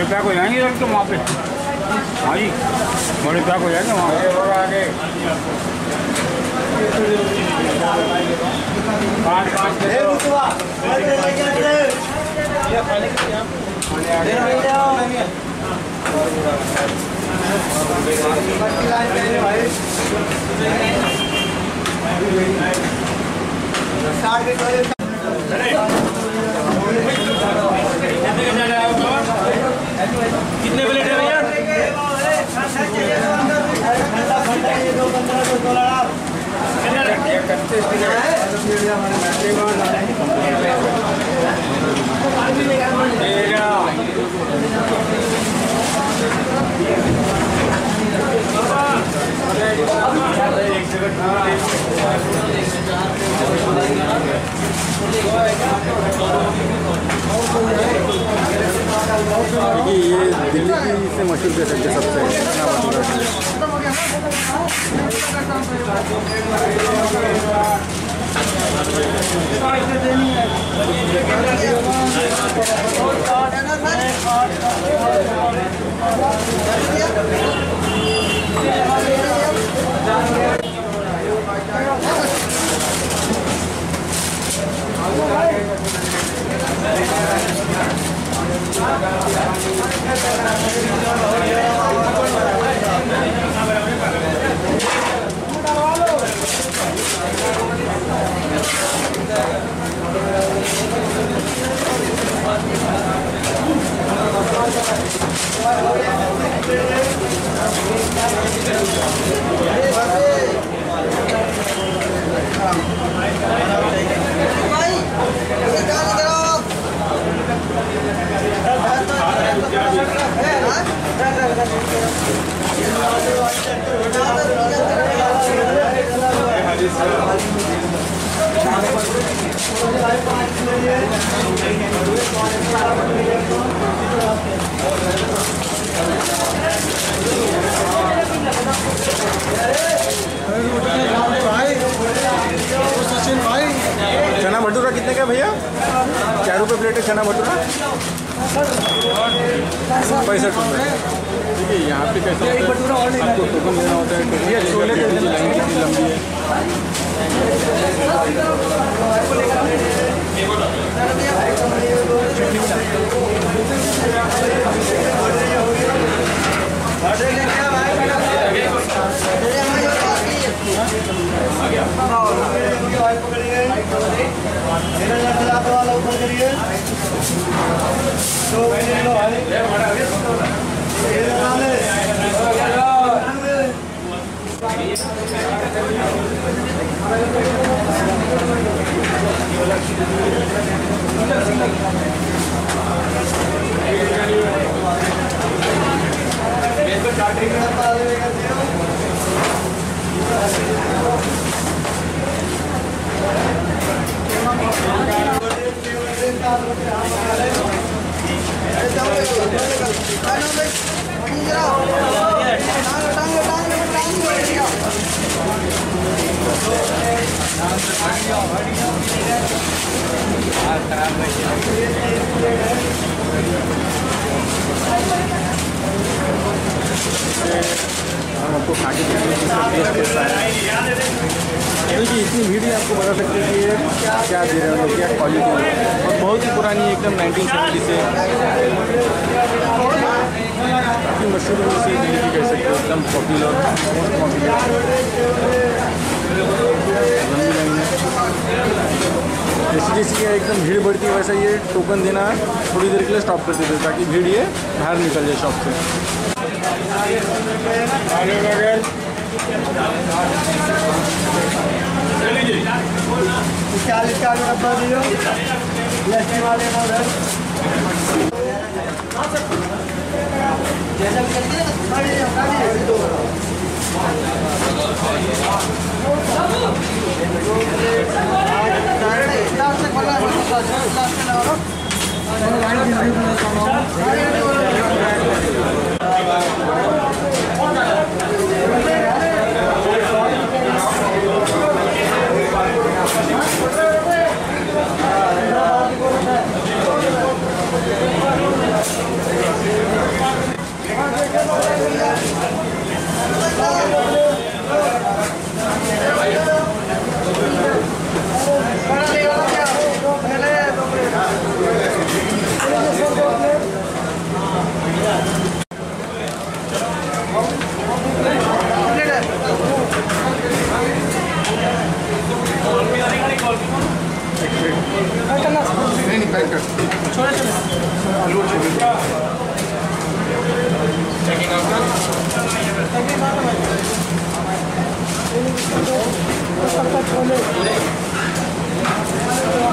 Pack हो जाएंगे तो वहाँ पे। हाँ जी, बड़े पैक हो जाएंगे वहाँ पे। और आगे कितने प्लेट है भैया? ये दिल्ली की से मशहूर कह सकते सबसे चना भटूरा कितने का भैया? 4 रुपये प्लेट है चना भटूरा, 65 रुपये। ठीक है, यहाँ पे कैसा होता है, आपको टोकन देना होता है। छोले की लाइन कितनी लंबी है। हम आपको खा के देखिए इतनी भीड़ ही आपको बता सकते हैं कि ये क्या दे रहे हैं, क्या क्वालिटी है। और बहुत ही पुरानी एकदम 1970 से काफ़ी मशहूर से दिल्ली की कह सकते हैं, एकदम पॉपुलर, मोस्ट पॉपुलर। लंबी लाइन है, जैसे जैसे एकदम भीड़ बढ़ती है वैसा ये टोकन देना थोड़ी देर के लिए स्टॉप कर देते हैं ताकि भीड़ ये बाहर निकल जाए शॉप से। एक प्लेट नहीं पैक कर छोटे छोटे आलू छोटे छोले